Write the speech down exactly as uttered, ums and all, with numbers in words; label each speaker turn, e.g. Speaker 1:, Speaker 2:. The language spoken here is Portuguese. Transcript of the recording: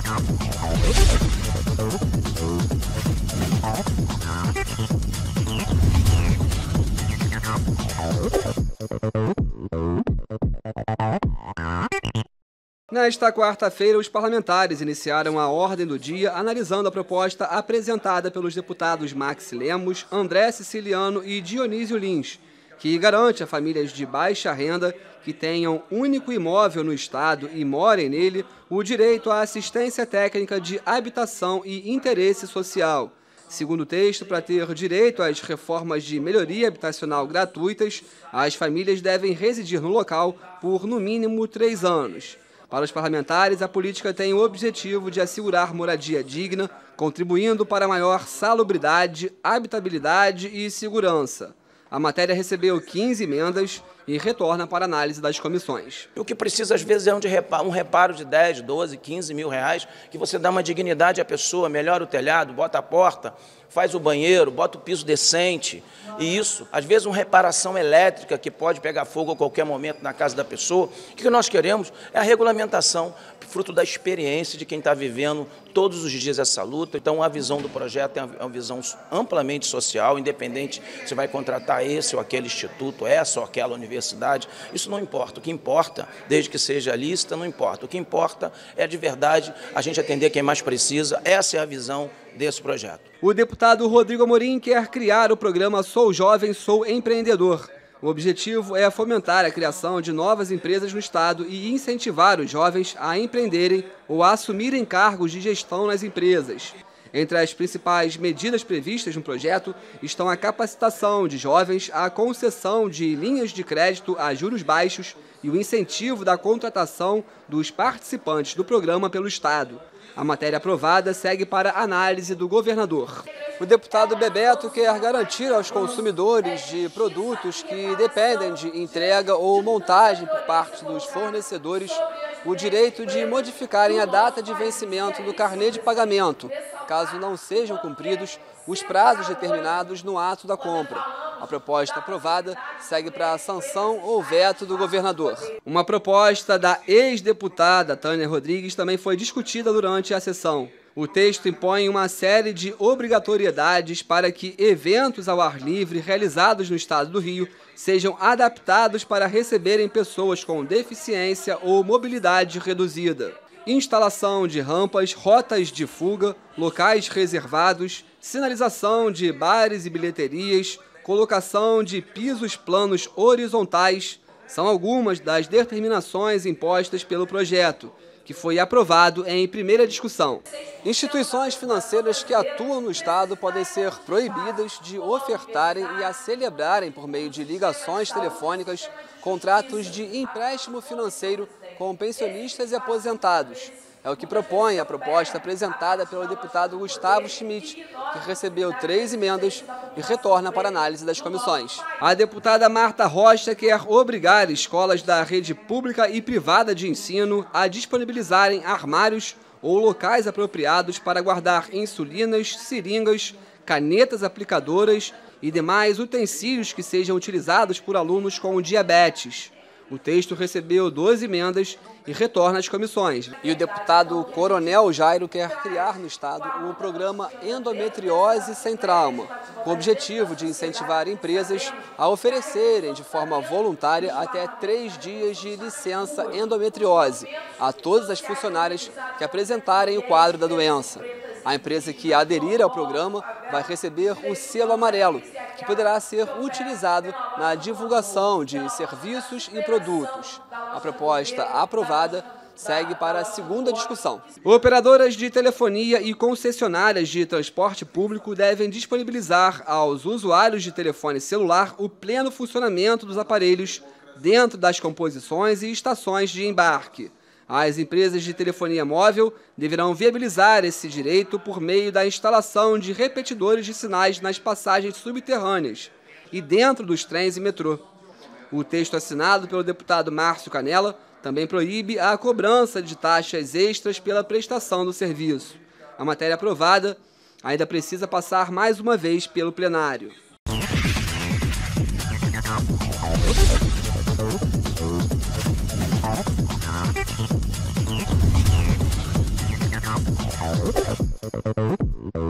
Speaker 1: Nesta quarta-feira, os parlamentares iniciaram a ordem do dia analisando a proposta apresentada pelos deputados Max Lemos, André Siciliano e Dionísio Lins, que garante a famílias de baixa renda que tenham único imóvel no estado e morem nele o direito à assistência técnica de habitação e interesse social. Segundo o texto, para ter direito às reformas de melhoria habitacional gratuitas, as famílias devem residir no local por, no mínimo, três anos. Para os parlamentares, a política tem o objetivo de assegurar moradia digna, contribuindo para maior salubridade, habitabilidade e segurança. A matéria recebeu quinze emendas e retorna para análise das comissões.
Speaker 2: O que precisa, às vezes, é um, de reparo, um reparo de dez, doze, quinze mil reais, que você dá uma dignidade à pessoa, melhora o telhado, bota a porta, faz o banheiro, bota o piso decente. E isso, às vezes, uma reparação elétrica que pode pegar fogo a qualquer momento na casa da pessoa. O que nós queremos é a regulamentação, fruto da experiência de quem está vivendo todos os dias essa luta. Então, a visão do projeto é uma visão amplamente social, independente se vai contratar esse ou aquele instituto, essa ou aquela universidade. Isso não importa. O que importa, desde que seja lícita, não importa. O que importa é, de verdade, a gente atender quem mais precisa. Essa é a visão desse projeto.
Speaker 1: O deputado Rodrigo Amorim quer criar o programa Sou Jovem, Sou Empreendedor. O objetivo é fomentar a criação de novas empresas no estado e incentivar os jovens a empreenderem ou a assumirem cargos de gestão nas empresas. Entre as principais medidas previstas no projeto estão a capacitação de jovens, a concessão de linhas de crédito a juros baixos e o incentivo da contratação dos participantes do programa pelo estado. A matéria aprovada segue para análise do governador. O deputado Bebeto quer garantir aos consumidores de produtos que dependem de entrega ou montagem por parte dos fornecedores o direito de modificarem a data de vencimento do carnê de pagamento, caso não sejam cumpridos os prazos determinados no ato da compra. A proposta aprovada segue para a sanção ou veto do governador. Uma proposta da ex-deputada Tânia Rodrigues também foi discutida durante a sessão. O texto impõe uma série de obrigatoriedades para que eventos ao ar livre realizados no estado do Rio sejam adaptados para receberem pessoas com deficiência ou mobilidade reduzida. Instalação de rampas, rotas de fuga, locais reservados, sinalização de bares e bilheterias, colocação de pisos planos horizontais são algumas das determinações impostas pelo projeto, que foi aprovado em primeira discussão. Instituições financeiras que atuam no estado podem ser proibidas de ofertarem e a celebrarem por meio de ligações telefônicas contratos de empréstimo financeiro com pensionistas e aposentados. É o que propõe a proposta apresentada pelo deputado Gustavo Schmidt, que recebeu três emendas e retorna para análise das comissões. A deputada Marta Rocha quer obrigar escolas da rede pública e privada de ensino a disponibilizarem armários ou locais apropriados para guardar insulinas, seringas, canetas aplicadoras e demais utensílios que sejam utilizados por alunos com diabetes. O texto recebeu doze emendas e retorna às comissões. E o deputado Coronel Jairo quer criar no estado o programa Endometriose Sem Trauma, com o objetivo de incentivar empresas a oferecerem de forma voluntária até três dias de licença endometriose a todas as funcionárias que apresentarem o quadro da doença. A empresa que aderir ao programa vai receber o selo amarelo, que poderá ser utilizado na divulgação de serviços e produtos. A proposta aprovada segue para a segunda discussão. Operadoras de telefonia e concessionárias de transporte público devem disponibilizar aos usuários de telefone celular o pleno funcionamento dos aparelhos dentro das composições e estações de embarque. As empresas de telefonia móvel deverão viabilizar esse direito por meio da instalação de repetidores de sinais nas passagens subterrâneas e dentro dos trens e metrô. O texto assinado pelo deputado Márcio Canella também proíbe a cobrança de taxas extras pela prestação do serviço. A matéria aprovada ainda precisa passar mais uma vez pelo plenário.
Speaker 3: Música